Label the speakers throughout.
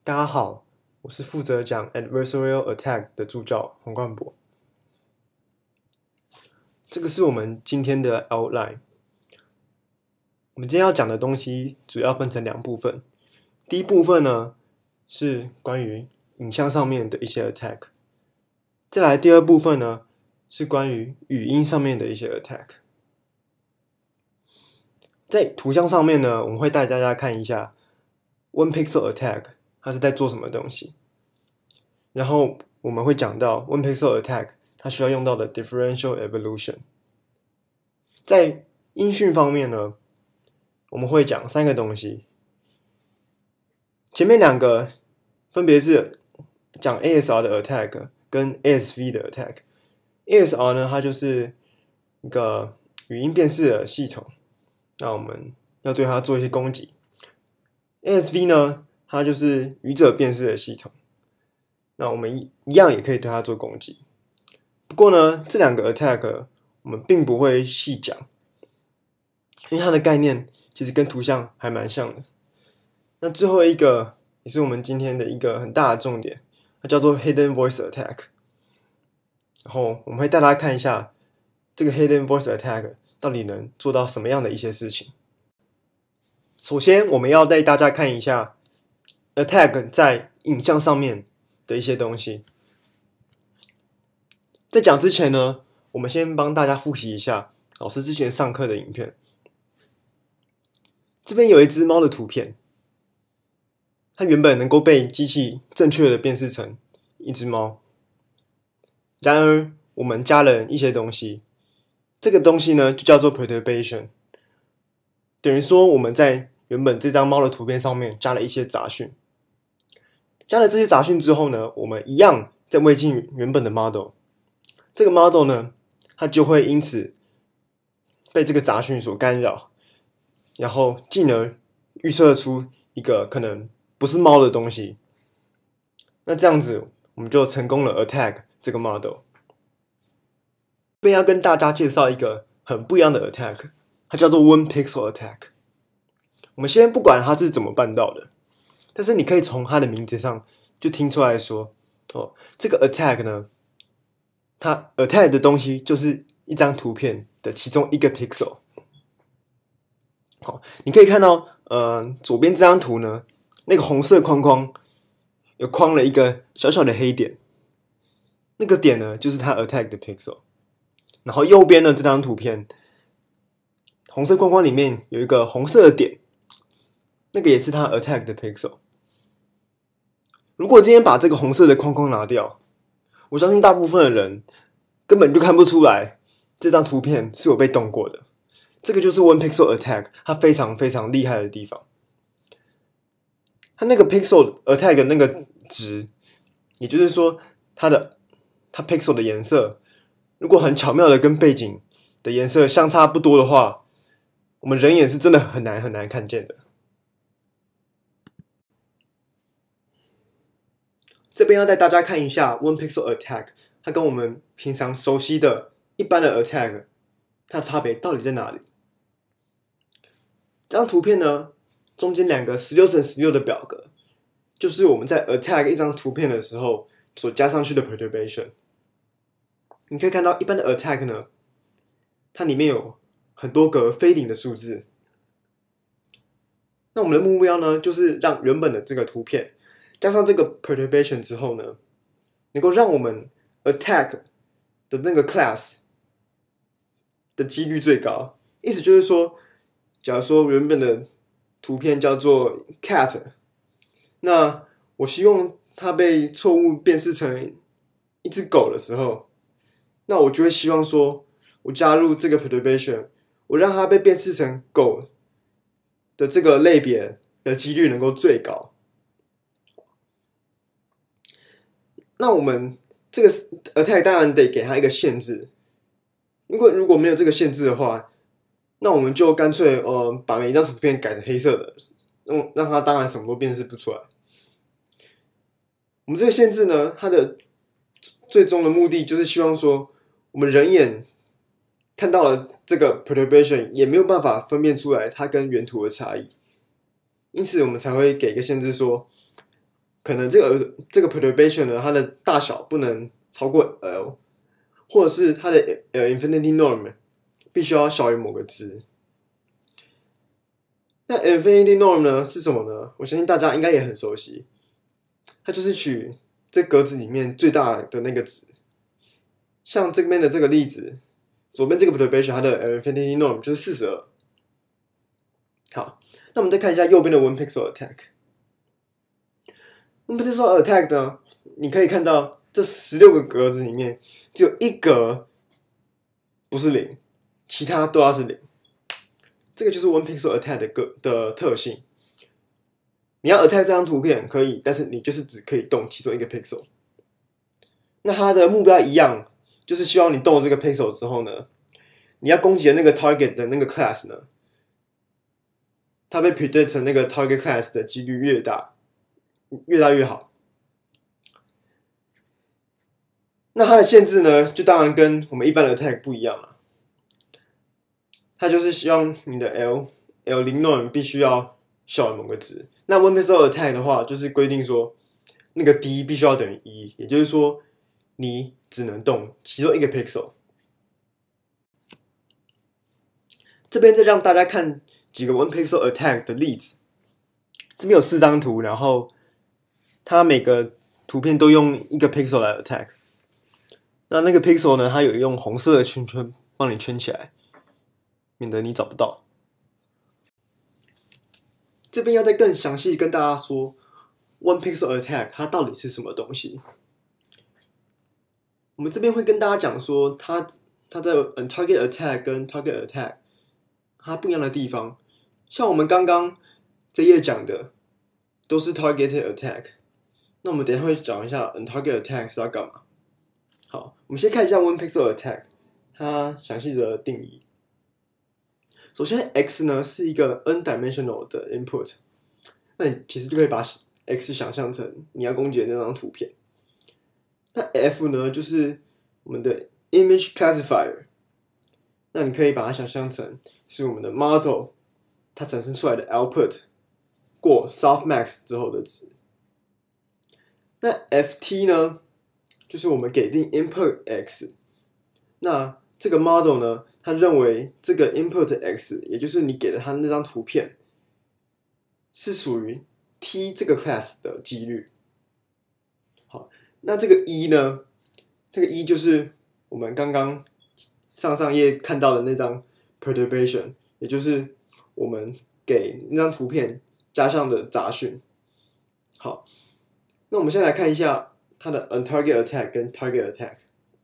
Speaker 1: 大家好，我是负责讲 Adversarial Attack 的助教黄冠博。这个是我们今天的 outline。我们今天要讲的东西主要分成两部分。第一部分呢是关于影像上面的一些 attack， 再来第二部分呢是关于语音上面的一些 attack。在图像上面呢，我们会带大家看一下 One Pixel Attack 它是在做什么东西，然后我们会讲到 One Pixel Attack 它需要用到的 Differential Evolution。在音讯方面呢，我们会讲三个东西，前面两个分别是讲 ASR 的 attack 跟 ASV 的 attack。ASR 呢，它就是一个语音辨识的系统，那我们要对它做一些攻击。ASV 呢，它就是语者辨识的系统，那我们一样也可以对它做攻击。不过呢，这两个 attack 我们并不会细讲，因为它的概念其实跟图像还蛮像的。那最后一个也是我们今天的一个很大的重点，它叫做 Hidden Voice Attack。然后我们会带大家看一下这个 Hidden Voice Attack 到底能做到什么样的一些事情。首先，我们要带大家看一下 Attack 在影像上面的一些东西。在讲之前呢，我们先帮大家复习一下老师之前上课的影片。这边有一只猫的图片，它原本能够被机器正确的辨识成一只猫，然而我们加了一些东西，这个东西呢就叫做 perturbation， 等于说我们在原本这张猫的图片上面加了一些杂讯。加了这些杂讯之后呢，我们一样再喂进原本的 model， 这个 model 呢，它就会因此被这个杂讯所干扰，然后进而预测出一个可能不是猫的东西。那这样子我们就成功了 attack 这个 model。这边要跟大家介绍一个很不一样的 attack， 它叫做 One Pixel Attack。我们先不管它是怎么办到的，但是你可以从它的名字上就听出来说，这个 attack 呢，它 attack 的东西就是一张图片的其中一个 pixel。好，你可以看到，左边这张图呢，那个红色框框有框了一个小小的黑点，那个点呢就是它 attack 的 pixel。然后右边呢这张图片，红色框框里面有一个红色的点，那个也是它 attack 的 pixel。如果今天把这个红色的框框拿掉，我相信大部分的人根本就看不出来这张图片是有被动过的。这个就是 One Pixel Attack 它非常非常厉害的地方。它那个 Pixel Attack 的那个值，也就是说它 Pixel 的颜色，如果很巧妙的跟背景的颜色相差不多的话，我们人眼是真的很难看见的。这边要带大家看一下 One Pixel Attack 它跟我们平常熟悉的一般的 Attack 它的差别到底在哪里。这张图片呢，中间两个16×16的表格，就是我们在 attack 一张图片的时候所加上去的 perturbation。你可以看到一般的 attack 呢，它里面有很多个非零的数字。那我们的目标呢，就是让原本的这个图片加上这个 perturbation 之后呢，能够让我们 attack 的那个 class 的几率最高。意思就是说，假如说原本的图片叫做 cat， 那我希望它被错误辨识成一只狗的时候，那我就会希望说，我加入这个 perturbation， 我让它被辨识成狗的这个类别的几率能够最高。那我们这个 attack 当然得给它一个限制，如果没有这个限制的话，那我们就干脆把每一张图片改成黑色的，让它当然什么都辨识不出来。我们这个限制呢，它的最终的目的就是希望说，我们人眼看到了这个 perturbation 也没有办法分辨出来它跟原图的差异，因此我们才会给一个限制说， 可能这个 perturbation 呢，它的大小不能超过 L， 或者是它的infinity norm 必须要小于某个值。那 infinity norm 呢是什么呢？我相信大家应该也很熟悉，它就是取这格子里面最大的那个值。像这边的这个例子，左边这个 perturbation 它的 infinity norm 就是42。好，那我们再看一下右边的 one pixel attack。one pixel attack 呢，你可以看到这16个格子里面只有一格不是0，其他都要是0。这个就是 one pixel attack 的特性。你要 attack 这张图片可以，但是你就是只可以动其中一个 pixel。那它的目标一样，就是希望你动了这个 pixel 之后呢，你要攻击的那个 target 的那个 class 呢，它被 predict 成那个 target class 的几率越大越好。那它的限制呢，就当然跟我们一般的 attack 不一样了。它就是希望你的 L0 norm 必须要小于某个值。那 one pixel attack 的话，就是规定说那个 d 必须要等于1，也就是说你只能动其中一个 pixel。这边再让大家看几个 one pixel attack 的例子。这边有4张图，然后它每个图片都用一个 pixel 来 attack。那个 pixel 呢，它有用红色的圈圈帮你圈起来，免得你找不到。这边要再更详细跟大家说 one pixel attack 它到底是什么东西。我们这边会跟大家讲说它在 untarget attack 跟 target attack 它不一样的地方。像我们刚刚这页讲的都是 targeted attack， 那我们等一下会讲一下 untarget attack 是要干嘛。好，我们先看一下 one pixel attack 它详细的定义。首先 x 呢是一个 n dimensional 的 input， 那你其实就可以把 x 想象成你要攻击的那张图片。那 f 呢就是我们的 image classifier， 那你可以把它想象成是我们的 model 它产生出来的 output 过 softmax 之后的值。那 ft 呢就是我们给定 input x， 那这个 model 呢，他认为这个 input x， 也就是你给了他那张图片，是属于 t 这个 class 的几率。好，那这个1呢，这个1就是我们刚刚上页看到的那张 perturbation， 也就是我们给那张图片加上的杂讯。好，那我们先来看一下它的 untarget attack 跟 target attack。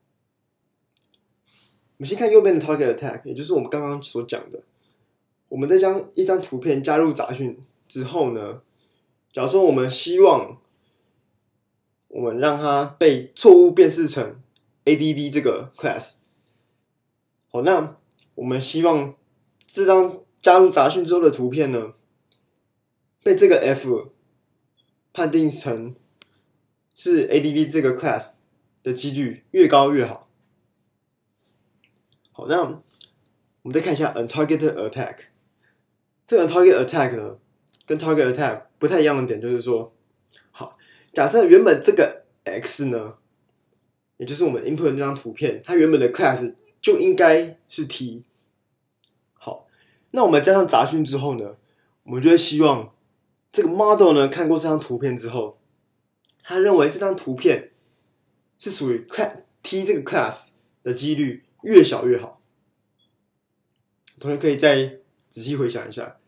Speaker 1: 我们先看右边的 target attack， 也就是我们刚刚所讲的。我们在将一张图片加入杂讯之后呢，假如说我们希望我们让它被错误辨识成 ADV 这个 class， 好，那我们希望这张加入杂讯之后的图片呢，被这个 F 判定成是 ADV 这个 class 的几率越高越好。好，那我们再看一下 untargeted attack。这个 untargeted attack 呢，跟 target attack 不太一样的点就是说，好，假设原本这个 x 呢，也就是我们 input 那张图片，它原本的 class 就应该是 t。好，那我们加上杂讯之后呢，我们就会希望这个 model 呢看过这张图片之后，他认为这张图片是属于 t 这个 class 的几率越小越好。同学可以再仔细回想一下。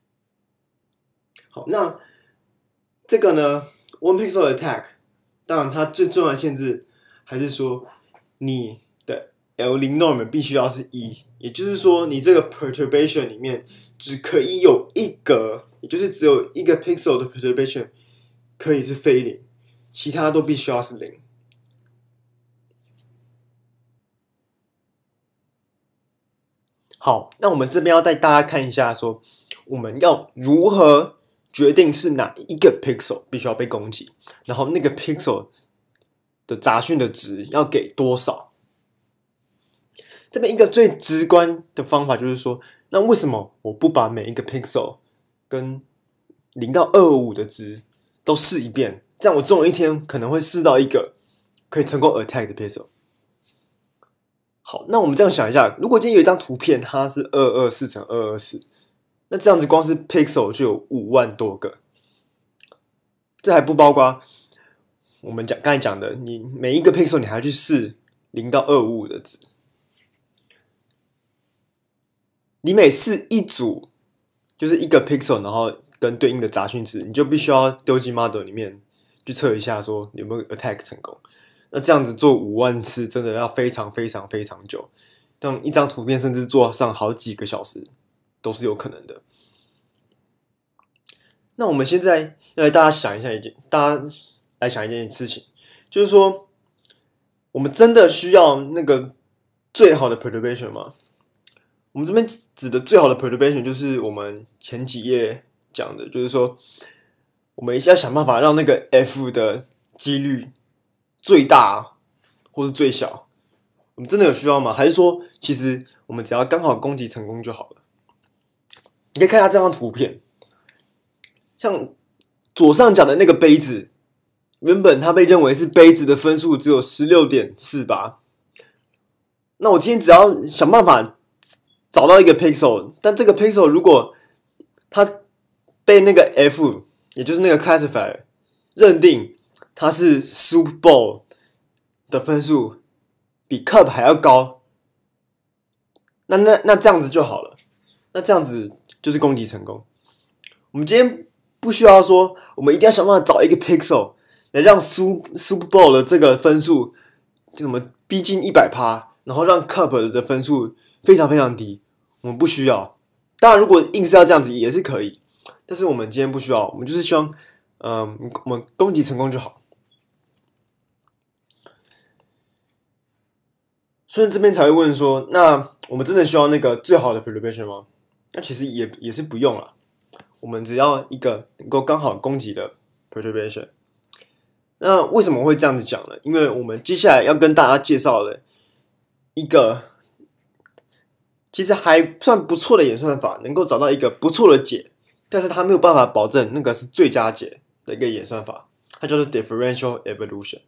Speaker 1: 好，那这个呢 ，one pixel attack， 当然它最重要的限制还是说你的 L0 norm 必须要是1，也就是说你这个 perturbation 里面只可以有一格，也就是只有一个 pixel 的 perturbation 可以是非0，其他都必须要是0。好，那我们这边要带大家看一下说我们要如何决定是哪一个 pixel 必须要被攻击，然后那个 pixel 的杂讯的值要给多少。这边一个最直观的方法就是说，那为什么我不把每一个 pixel 跟0到255的值都试一遍， 这样我总有一天可能会试到一个可以成功 attack 的 pixel。好，那我们这样想一下，如果今天有一张图片，它是224×224，那这样子光是 pixel 就有5万多个，这还不包括我们刚才讲的，你每一个 pixel 你还要去试0到255的值，你每试一组就是一个 pixel， 然后跟对应的杂讯值，你就必须要丢进 model 里面去测一下，说有没有 attack 成功。那这样子做5万次，真的要非常非常非常久，像一张图片甚至做上好几个小时都是有可能的。那我们现在要来大家想一件事情，就是说，我们真的需要那个最好的 perturbation 吗？我们这边指的最好的 perturbation 就是我们前几页讲的，就是说，我们要想办法让那个 f 的几率最大或是最小。我们真的有需要吗？还是说，其实我们只要刚好攻击成功就好了？你可以看一下这张图片，像左上角的那个杯子，原本它被认为是杯子的分数只有 16.48， 那我今天只要想办法找到一个 pixel， 但这个 pixel 如果它被那个 F， 也就是那个 classifier 认定它是 Super Bowl 的分数比 Cup 还要高，那这样子就好了，那这样子就是攻击成功。我们今天不需要说，我们一定要想办法找一个 pixel 来让 Super Bowl 的这个分数就什么逼近 100%， 然后让 Cup 的分数非常非常低。我们不需要。当然，如果硬是要这样子也是可以，但是我们今天不需要，我们就是希望，我们攻击成功就好。所以这边才会问说，那我们真的需要那个最好的 perturbation 吗？那其实也是不用了，我们只要一个能够刚好攻击的 perturbation。那为什么会这样子讲呢？因为我们接下来要跟大家介绍的一个其实还算不错的演算法，能够找到一个不错的解，但是它没有办法保证那个是最佳解的一个演算法，它叫做 differential evolution。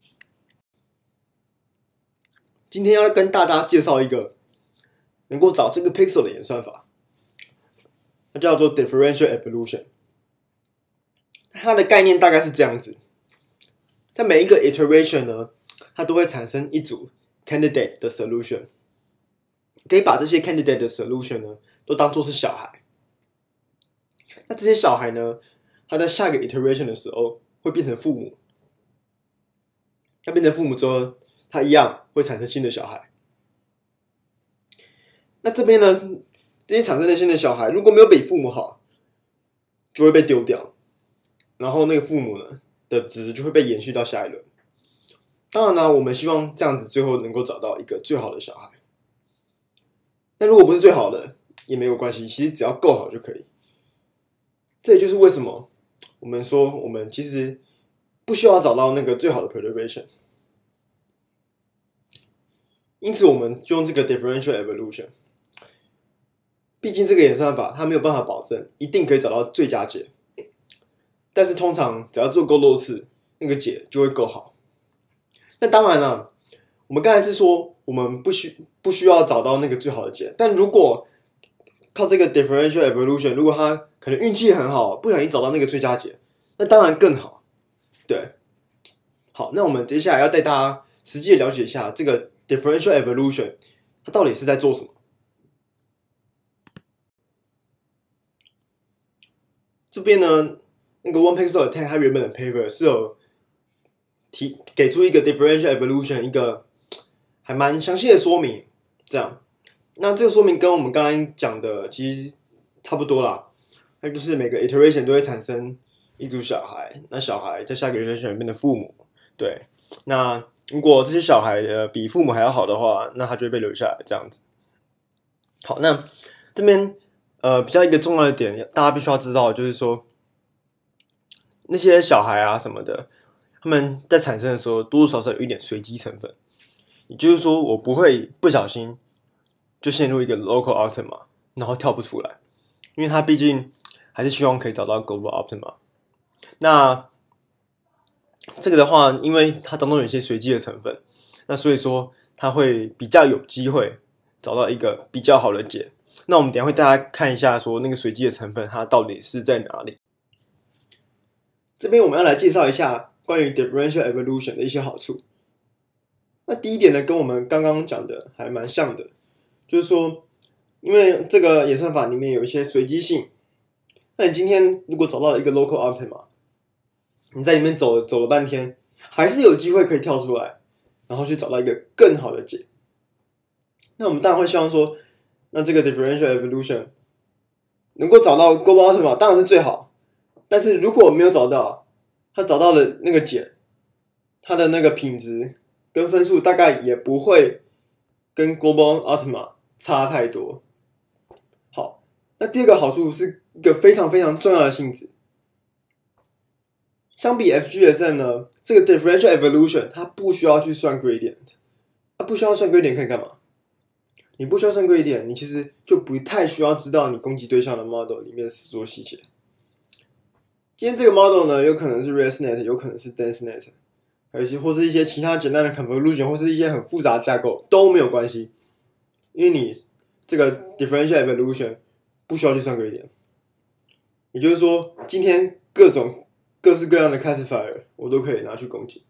Speaker 1: 今天要跟大家介绍一个能够找这个 pixel 的演算法，它叫做 differential evolution。它的概念大概是这样子，在每一个 iteration 呢，它都会产生一组 candidate 的 solution。可以把这些 candidate 的 solution 呢，都当作是小孩。那这些小孩呢，他在下一个 iteration 的时候会变成父母。他变成父母之后，他一样会产生新的小孩。那这边呢，这些产生的新的小孩如果没有比父母好，就会被丢掉。然后那个父母呢的值就会被延续到下一轮。当然呢，我们希望这样子最后能够找到一个最好的小孩。但如果不是最好的也没有关系，其实只要够好就可以。这也就是为什么我们说我们其实不需要找到那个最好的 perturbation。因此我们就用这个 differential evolution。毕竟这个演算法它没有办法保证一定可以找到最佳解，但是通常只要做够多次，那个解就会够好。那当然了，我们刚才是说我们不需要找到那个最好的解，但如果靠这个 differential evolution， 如果他可能运气很好，不小心找到那个最佳解，那当然更好。对，好，那我们接下来要带大家实际的了解一下这个 differential evolution， 它到底是在做什么。这边呢，那个 One Pixel Attack 它原本的 paper 是有给出一个 differential evolution 一个还蛮详细的说明，这样。那这个说明跟我们刚刚讲的其实差不多啦。那就是每个 iteration 都会产生一组小孩，那小孩在下个 iteration 里面的父母，对。那如果这些小孩比父母还要好的话，那他就会被留下来，这样子。好，那这边比较一个重要的点，大家必须要知道，就是说那些小孩啊什么的，他们在产生的时候多多少少有一点随机成分。也就是说，我不会不小心就陷入一个 local optima， 然后跳不出来，因为他毕竟还是希望可以找到 global optima。那这个的话，因为它当中有一些随机的成分，那所以说它会比较有机会找到一个比较好的解。那我们等一下会大家看一下，说那个随机的成分它到底是在哪里。这边我们要来介绍一下关于 differential evolution 的一些好处。那第一点呢，跟我们刚刚讲的还蛮像的，就是说，因为这个演算法里面有一些随机性，那你今天如果找到一个 local optima， 你在里面走了半天，还是有机会可以跳出来，然后去找到一个更好的解。那我们当然会希望说，那这个 differential evolution 能够找到 global optima 当然是最好，但是如果没有找到，他找到了那个解，它的那个品质跟分数大概也不会跟 global optima 差太多。好，那第二个好处是一个非常非常重要的性质。相比 FGSM 呢，这个 differential evolution 它不需要去算 gradient， 它不需要算 gradient 可以干嘛？你不需要算 gradient， 你其实就不太需要知道你攻击对象的 model 里面的实作细节。今天这个 model 呢，有可能是 ResNet， 有可能是 DenseNet， 还有或是一些其他简单的 convolution， 或是一些很复杂的架构都没有关系，因为你这个 differential evolution 不需要去算 gradient。也就是说，今天各式各样的 classifier 我都可以拿去攻击。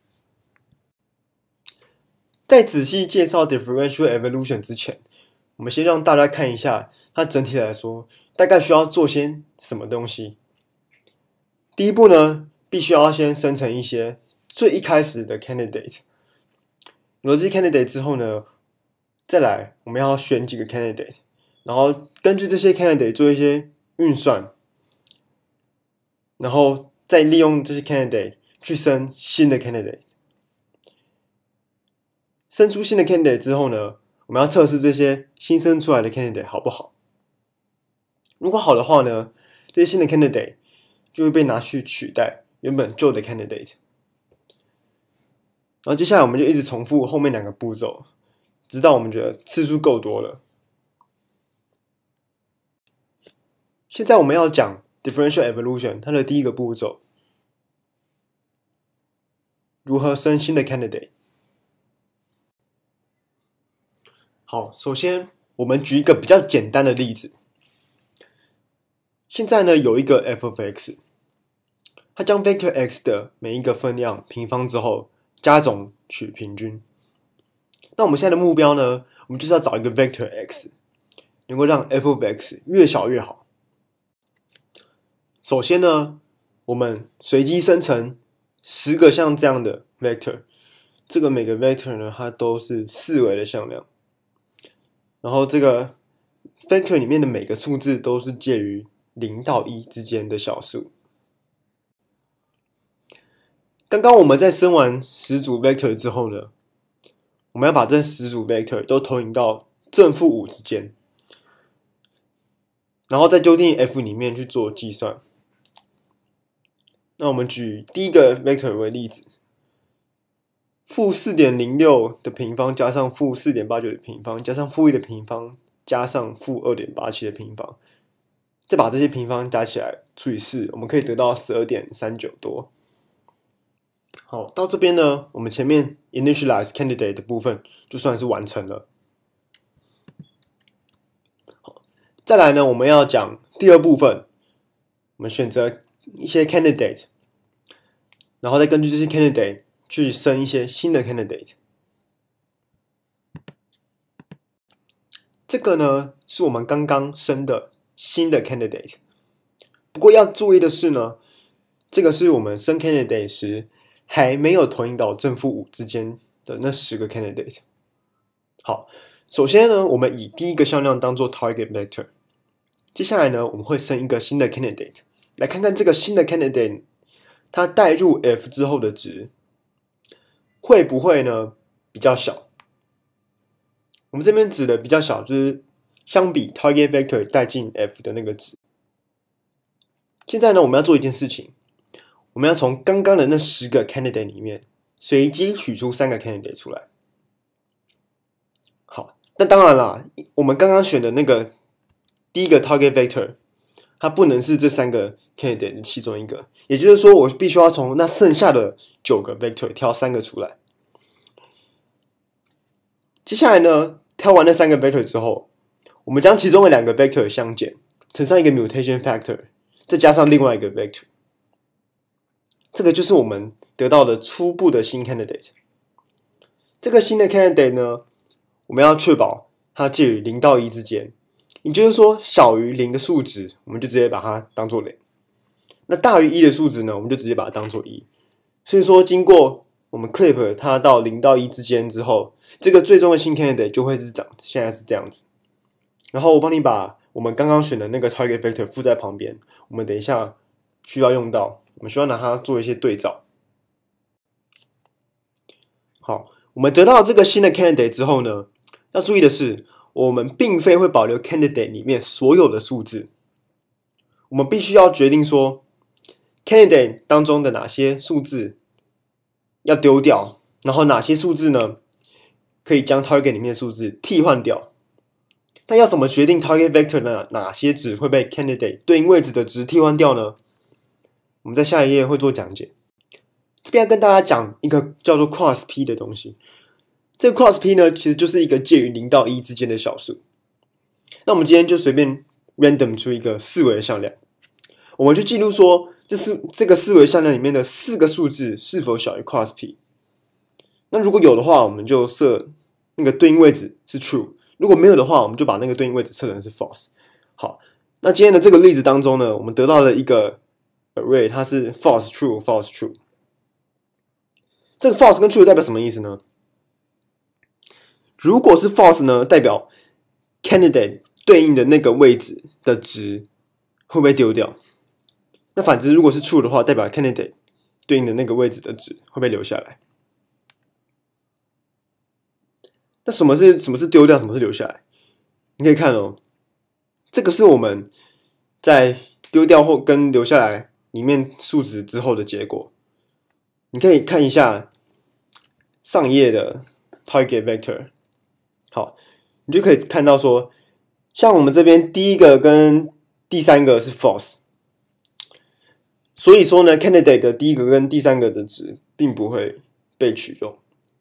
Speaker 1: 在仔细介绍 differential evolution 之前，我们先让大家看一下它整体来说大概需要做些什么东西。第一步呢，必须要先生成一些最一开始的 candidate。有了这些 candidate 之后呢，再来我们要选几个 candidate， 然后根据这些 candidate 做一些运算，然后再利用这些 candidate 去生新的 candidate。生出新的 candidate 之后呢，我们要测试这些新生出来的 candidate 好不好。如果好的话呢，这些新的 candidate 就会被拿去取代原本旧的 candidate。然后接下来我们就一直重复后面两个步骤，直到我们觉得次数够多了。现在我们要讲 differential evolution 它的第一个步骤，如何生新的 candidate。好，首先我们举一个比较简单的例子。现在呢，有一个 f of x， 它将 vector x 的每一个分量平方之后加总取平均。那我们现在的目标呢，我们就是要找一个 vector x， 能够让 f of x 越小越好。首先呢，我们随机生成10个像这样的 vector， 这个每个 vector 呢，它都是4维的向量，然后这个 vector 里面的每个数字都是介于0到1之间的小数。刚刚我们在生完10组 vector 之后呢，我们要把这10组 vector 都投影到正负5之间，然后在究竟 f 里面去做计算。那我们举第一个 vector 为例子，负 4.06 的平方加上负 4.89 的平方加上负1的平方加上负 2.87 的平方，再把这些平方加起来除以4，我们可以得到 12.39 多。好，到这边呢，我们前面 initialize candidate 的部分就算是完成了。好，再来呢，我们要讲第二部分，我们选择一些 candidate， 然后再根据这些 candidate 去生一些新的 candidate。这个呢，是我们刚刚生的新的 candidate。不过要注意的是呢，这个是我们生 candidate 时还没有投影到正负5之间的那10个 candidate。好，首先呢，我们以第一个向量当做 target vector。接下来呢，我们会生一个新的 candidate， 来看看这个新的 candidate 它带入 f 之后的值会不会呢比较小。我们这边指的比较小，就是相比 target vector 带进 f 的那个值。现在呢，我们要做一件事情，我们要从刚刚的那10个 candidate 里面随机取出3个 candidate 出来。好，那当然啦，我们刚刚选的那个第一个 target vector， 它不能是这3个 candidate 的其中一个，也就是说，我必须要从那剩下的9个 vector 挑3个出来。接下来呢，挑完那3个 vector 之后，我们将其中的2个 vector 相减，乘上一个 mutation factor， 再加上另外一个 vector， 这个就是我们得到的初步的新 candidate。这个新的 candidate 呢，我们要确保它介于0到1之间，也就是说，小于0的数值，我们就直接把它当做0；那大于1的数值呢，我们就直接把它当做1。所以说，经过我们 clip 它到0到1之间之后，这个最终的新 candidate 就会是现在是这样子。然后我帮你把我们刚刚选的那个 target vector 附在旁边，我们等一下需要用到，我们需要拿它做一些对照。好，我们得到这个新的 candidate 之后呢，要注意的是，我们并非会保留 candidate 里面所有的数字，我们必须要决定说 candidate 当中的哪些数字要丢掉，然后哪些数字呢可以将 target 里面的数字替换掉。但要怎么决定 target vector 的哪些值会被 candidate 对应位置的值替换掉呢？我们在下一页会做讲解。这边要跟大家讲一个叫做 cross p 的东西。这个 cross p 呢，其实就是一个介于0到1之间的小数。那我们今天就随便 random 出一个4维的向量，我们就记录说，这个4维向量里面的4个数字是否小于 cross p。那如果有的话，我们就设那个对应位置是 true。如果没有的话，我们就把那个对应位置设成是 false。好，那今天的这个例子当中呢，我们得到了一个 array， 它是 false true false true。这个 false 跟 true 代表什么意思呢？如果是 false 呢，代表 candidate 对应的那个位置的值会被丢掉。那反之，如果是 true 的话，代表 candidate 对应的那个位置的值会被留下来。那什么是丢掉，什么是留下来？你可以看哦，这个是我们在丢掉或跟留下来里面数值之后的结果。你可以看一下上一页的 target vector。好，你就可以看到说，像我们这边第一个跟第3个是 false， 所以说呢 ，candidate 的第一个跟第3个的值并不会被取用。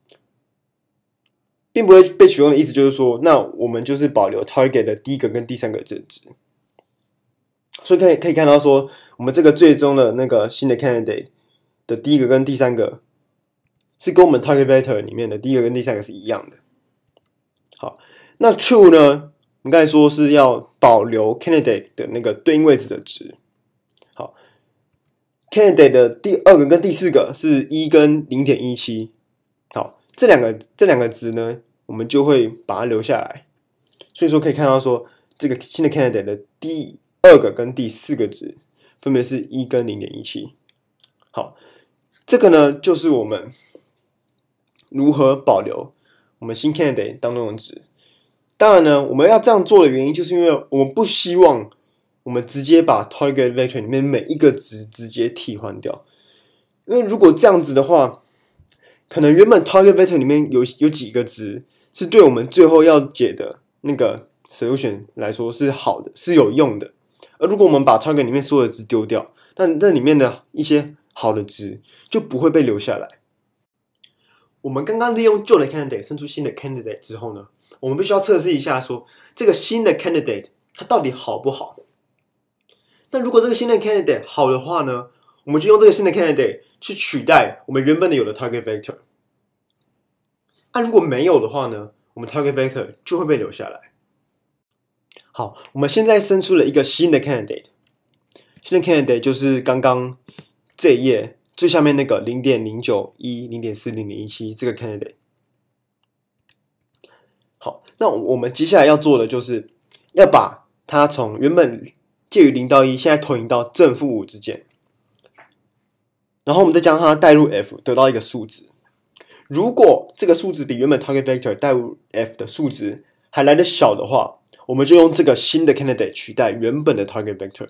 Speaker 1: 并不会被取用的意思就是说，那我们就是保留 target 的第一个跟第3个值。所以可以看到说，我们这个最终的那个新的 candidate 的第一个跟第3个是跟我们 target vector 里面的第一个跟第3个是一样的。好，那 true 呢，我们刚才说是要保留 candidate 的那个对应位置的值。好 ，candidate 的第2个跟第4个是1跟 0.17。好。这两个值呢，我们就会把它留下来。所以说可以看到说，这个新的 candidate 的第2个跟第4个值分别是1跟 0.17。好，这个呢就是我们如何保留我们新 candidate 当中的值。当然呢，我们要这样做的原因，就是因为我们不希望我们直接把 target vector 里面每一个值直接替换掉。因为如果这样子的话，可能原本 target vector 里面有几个值是对我们最后要解的那个 solution 来说是好的，是有用的。而如果我们把 target 里面所有的值丢掉，那里面的一些好的值就不会被留下来。我们刚刚利用旧的 candidate 生出新的 candidate 之后呢，我们必须要测试一下说这个新的 candidate 它到底好不好。那如果这个新的 candidate 好的话呢，我们就用这个新的 candidate 去取代我们原本的有的 target vector。如果没有的话呢，我们 target vector 就会被留下来。好，我们现在生出了一个新的 candidate， 新的 candidate 就是刚刚这一页最下面那个 0.091、0.4、0.17 这个 candidate。好，那我们接下来要做的就是要把它从原本介于0到1，现在投影到正负5之间。然后我们再将它带入 f， 得到一个数值。如果这个数值比原本 target vector 带入 f 的数值还来得小的话，我们就用这个新的 candidate 取代原本的 target vector。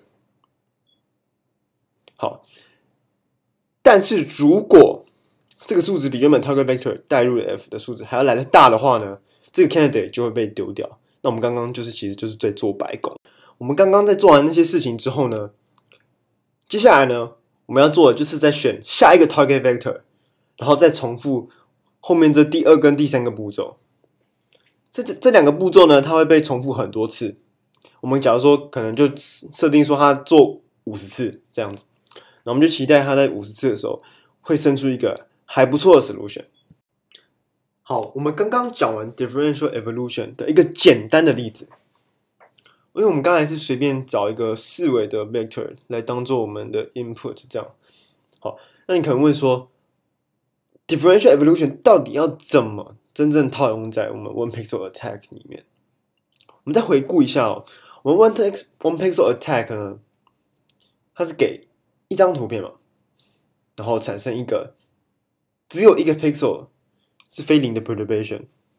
Speaker 1: 好，但是如果这个数值比原本 target vector 带入 f 的数值还要来得大的话呢，这个 candidate 就会被丢掉。那我们刚刚其实就是在做白工。 我们刚刚在做完那些事情之后呢，接下来呢，我们要做的就是再选下一个 target vector， 然后再重复后面这第2跟第3个步骤。这2个步骤呢，它会被重复很多次。我们假如说可能就设定说它做50次这样子，然后我们就期待它在50次的时候会生出一个还不错的 solution。好，我们刚刚讲完 differential evolution 的一个简单的例子，因为我们刚才是随便找一个4维的 vector 来当做我们的 input， 这样。好，那你可能问说 ，differential evolution 到底要怎么真正套用在我们 one pixel attack 里面？我们再回顾一下哦，我们 one pixel attack 呢，它是给一张图片嘛，然后产生一个只有一个 pixel 是非零的 perturbation，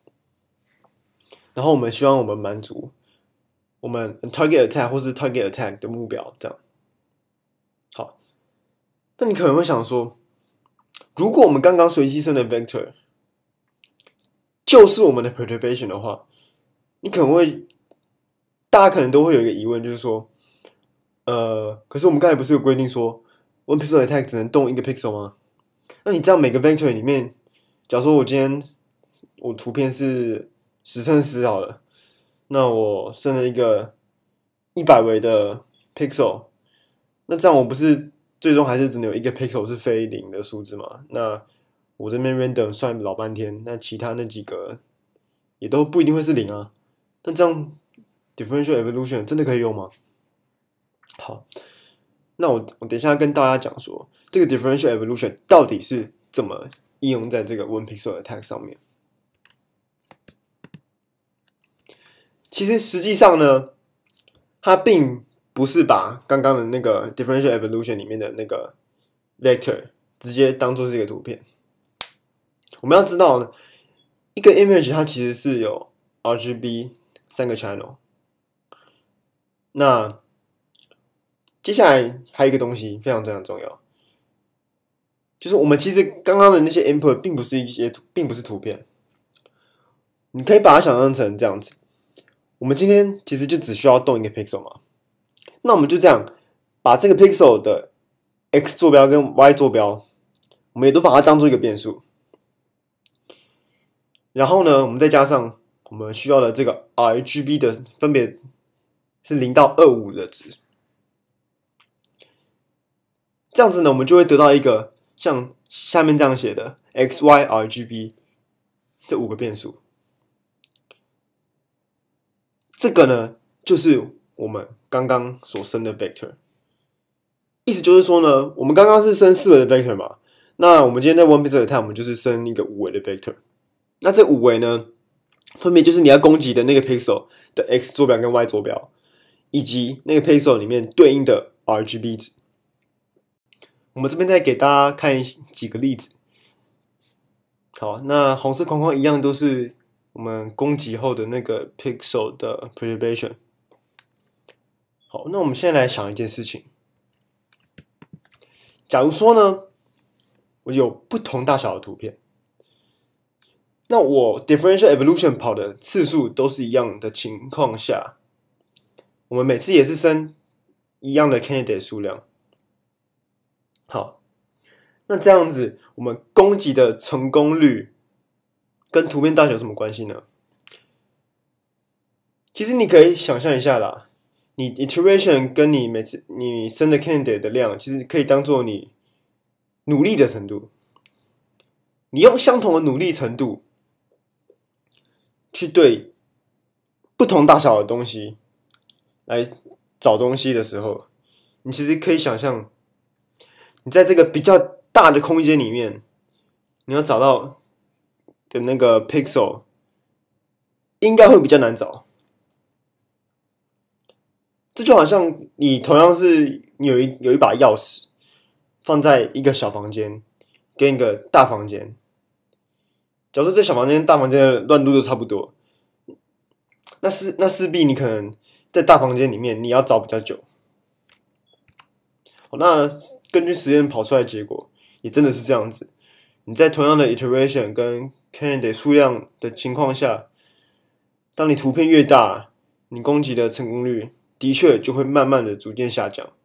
Speaker 1: 然后我们希望我们满足我们 target attack 或是 target attack 的目标，这样。好，那你可能会想说，如果我们刚刚随机生的 vector 就是我们的 perturbation 的话，大家可能都会有一个疑问，就是说，可是我们刚才不是有规定说 one pixel attack 只能动一个 pixel 吗？那你这样每个 vector 里面，假如说我今天我图片是10×10好了，那我生了一个100维的 pixel， 那这样我不是最终还是只能有一个 pixel 是非零的数字嘛？那我这边 random 算老半天，那其他那几个也都不一定会是0啊。那这样 differential evolution 真的可以用吗？好，那我等一下跟大家讲说，这个 differential evolution 到底是怎么应用在这个 one pixel attack 上面。其实实际上呢，它并不是把刚刚的那个 differential evolution 里面的那个 vector 直接当做是一个图片。我们要知道呢，一个 image 它其实是有 RGB 3个 channel。那接下来还有一个东西非常重要，就是我们其实刚刚的那些 input 并不是图片，你可以把它想象成这样子。我们今天其实就只需要动一个 pixel 嘛，那我们就这样把这个 pixel 的 x 坐标跟 y 坐标，我们也都把它当做一个变数。然后呢，我们再加上我们需要的这个 RGB 的分别是0到25的值，这样子呢，我们就会得到一个像下面这样写的 x、y、RGB 这5个变数。这个呢，就是我们刚刚所生的 vector。意思就是说呢，我们刚刚是生4维的 vector 嘛，那我们今天在 one pixel attack 我们就是生一个5维的 vector。那这5维呢，分别就是你要攻击的那个 pixel 的 x 坐标跟 y 坐标，以及那个 pixel 里面对应的 RGB 值。我们这边再给大家看几个例子。好，那红色框框一样都是我们攻击后的那个 pixel 的 perturbation。好，那我们现在来想一件事情。假如说呢，我有不同大小的图片，那我 differential evolution 跑的次数都是一样的情况下，我们每次也是生一样的 candidate 数量。好，那这样子，我们攻击的成功率跟图片大小有什么关系呢？其实你可以想象一下啦，你 iteration 跟你每次你生的 candidate 的量，其实可以当做你努力的程度。你用相同的努力程度去对不同大小的东西来找东西的时候，你其实可以想象，你在这个比较大的空间里面，你要找到的那个 pixel 应该会比较难找。这就好像你同样是你有一把钥匙放在一个小房间跟一个大房间，假如说这小房间跟大房间的乱度都差不多，那势必你可能在大房间里面你要找比较久。好，那根据实验跑出来的结果也真的是这样子。你在同样的 iteration 跟 candidate 数量的情况下，当你图片越大，你攻击的成功率的的确就会慢慢的逐渐下降。